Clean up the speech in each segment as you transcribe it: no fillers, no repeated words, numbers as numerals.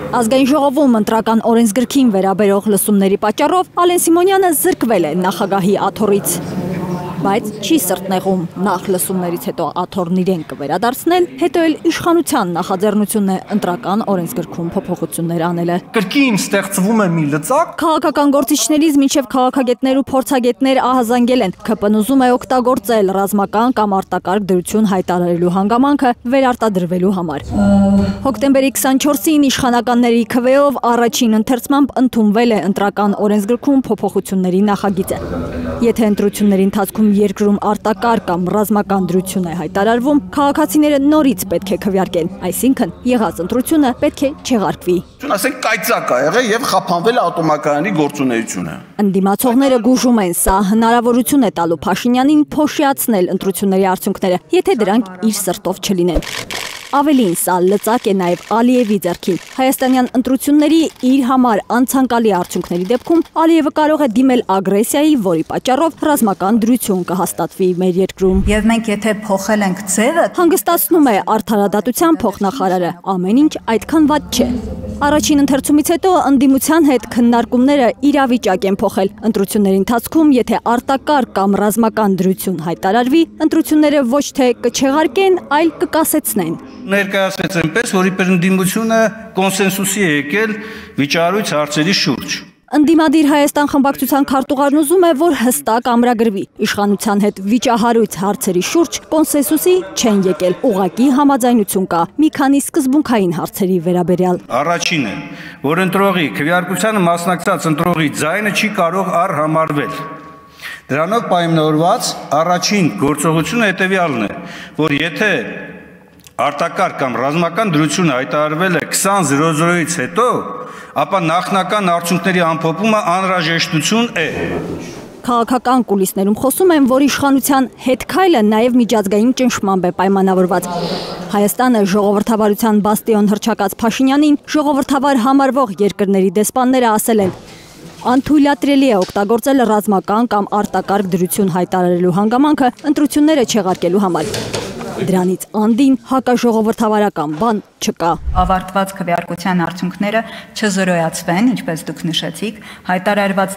Ազգային ժողովում ընտրական օրենսգրքին վերաբերող լսումների պատճառով Ալեն Սիմոնյանը զրկվել է նախագահի աթոռից։ Բայց չի սրտնեղում, նախ լսումներից հետո աթոռն իրեն կվերադարձնել, հետո էլ իշխանության նախաձեռնությունն է ընտրական օրենսգրքում փոփոխություններ անելը։ Կրկին ստեղծվում է մի լծակ։ Քաղաքական գործիչներից մինչև քաղաքագետներ ու փորձագետներ ահազանգել են, ԿՊ-ն ուզում է օգտագործել ռազմական կամ արտակարգ դրություն հայտարարելու հանգամանքը վերարտադրվելու համար։ Հոկտեմբերի 24-ին իշխանականների քվեով առաջին ընթերցմամբ ընդունվել է ընտրական օրենսգրքում փոփոխությունների նախագիծը։ Եթե ընտրությունների ընթացքում երկրում արտակարգ կամ ռազմական դրություն է հայտարարվում, քաղաքացիները նորից պետք է քվեարկեն, այսինքն եղած ընտրությունը պետք է չեղարկվի։ Ասենք կայծակ ա եղել եւ խափանվել է ատոմակայանի գործունեությունը։ Ընդդիմացողները գուժում են, սա հնարավորություն է տալու Փաշինյանին փոշիացնել ընտրությունների արդյունքները, եթե դրանք իր սրտով չլինեն։ Ավելին, սա լծակ է նաև Ալիևի ձեռքին։ Հայաստանյան ընտրությունների իր համար անցանկալի արդյունքների դեպքում Ալիևը կարող է դիմել ագրեսիայի, որի պատճառով ռազմական դրություն կհաստատվի մեր երկրում։ Եվ մենք եթե փոխել ենք ձևը, հանգստացնում է արդարադատության փոխնախարարը, ամեն ինչ այդքան վատ չէ։ Առաջին ընթերցումից հետո ընդդիմության հետ քննարկումները իրավիճակ են փոխել։ Ընտրությունների ընթացքում, եթե արտակարգ կամ ռազմական դրություն հայտարարվի, ընտրությունները ոչ թե կչեղարկեն, այլ կկասեցնեն։ Ներկայացվեց այնպես, որ իբր ընդդիմությունը կոնսենսուսի է եկել վիճահարույց հարցերի շուրջ։ Ընդդիմադիր Հայաստան խմբակցության քարտուղարն ուզում է, որ հստակ ամրագրվի։ Իշխանության հետ վիճահարույց հարցերի շուրջ կոնսենսուսի չեն եկել, ուղղակի համաձայնություն կա մի քանի սկզբունքային հարցերի վերաբերյալ։ Առաջինը, որ ընտրողի քվեարկությանը մասնակցած ընտրողի ձայնը չի կարող առհամարվել։ Դրանով պայմանավորված առաջին գործողությունը հետևյալն է, որ եթե արտակարգ կամ ռազմական դրություն հայտարարվել է 20:00-ից հետո, ապա նախնական արդյունքների ամփոփումը անհրաժեշտություն է։ Քաղաքական կուլիսներում խոսում են, որ իշխանության հետքայլը նաև միջազգային ճնշմամբ է պայմանավորված։ Հայաստանը ժողովրդավարության բաստիոն հռչակած Փաշինյանին ժողովրդավար համարվող երկրների դեսպանները ասել են. անթույլատրելի է օգտագործել ռազմական կամ արտակարգ դրություն հայտարարելու հանգամանքը ընտրությունները չեղարկելու համար։ Դրանից անդին հակաժողովրդավարական բան չկա։ Ավարտված քվեարկության արդյունքները չզրոյացվեն, ինչպես դուք նշեցիք, հայտարարված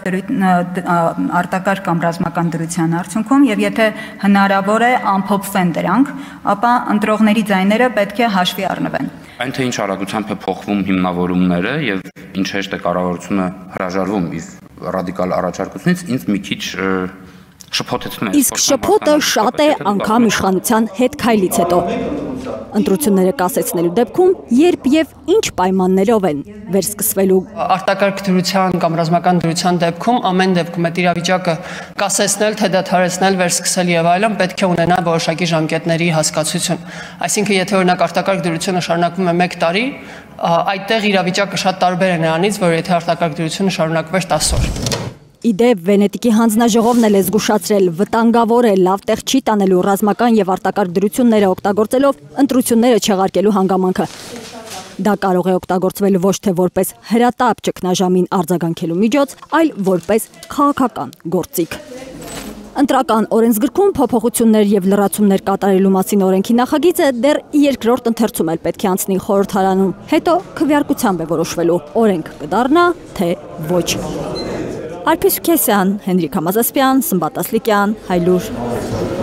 արտակարգ կամ ռազմական դրության արդյունքում, եւ եթե հնարավոր է ամփոփվեն դրանք, ապա ընտրողների ձայները պետք է հաշվի առնվեն։ Այն թե ինչ արագությամբ է փոխվում հիմնավորումները եւ ինչ հեշտ է կառավարությունը հրաժարվում իր ռադիկալ առաջարկությունից, ինձ մի քիչ շփոթեցնում է։ Իսկ շփոթը շատ է անգամ իշխանության հետ քայլից հետո։ Ընտրությունները կասեցնելու դեպքում երբ եւ ինչ պայմաններով են վերսկսվելու։ Արտակարգ դրության կամ ռազմական դրության դեպքում ամեն դեպքում այդ իրավիճակը կասեցնել, թե դադարեցնել, վերսկսել եւ այլն պետք է ունենա որոշակի ժամկետների հասկացություն։ Այսինքն եթե օրինակ արտակարգ դրությունը շարունակվում է 1 տարի, այդտեղ իրավիճակը շատ տարբեր է նրանից, որ եթե արտակարգ դրությունը շարունակվեր 10 օր։ Իդեպ Վենետիկի հանձնաժողովն էլ է զգուշացրել, վտանգավոր է լավ տեղ չի տանելու ռազմական եւ արտակարգ դրությունները օգտագործելով ընտրությունները չեղարկելու հանգամանքը։ Դա կարող է օգտագործվել ոչ թե որպես հրատապ ճգնաժամին արձագանքելու միջոց, այլ որպես քաղաքական գործիք։ Ընտրական օրենսգրքում փոփոխություններ եւ լրացումներ կատարելու մասին օրենքի նախագիծը դեռ երկրորդ ընթերցում էլ պետք է անցնի խորհրդարանում, հետո քվեարկությամբ է որոշվելու օրենք կդառնա, թե ոչ։ Արփիս Քեսյան, Հենրիկ Համազասպյան, Սմբատ Ասլիկյան, Հայլուր։